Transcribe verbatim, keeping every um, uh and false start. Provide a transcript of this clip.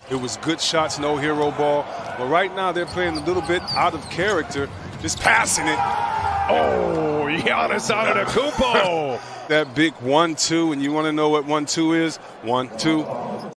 It was good shots, no hero ball. But right now they're playing a little bit out of character, just passing it. Oh, Giannis Antetokounmpo. That big one two, and you want to know what one two is? One, two.